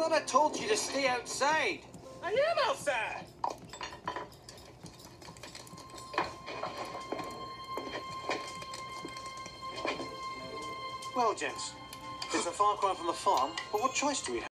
thought I told you to stay outside. I am outside. Well, gents, it's a far cry from the farm, but what choice do we have?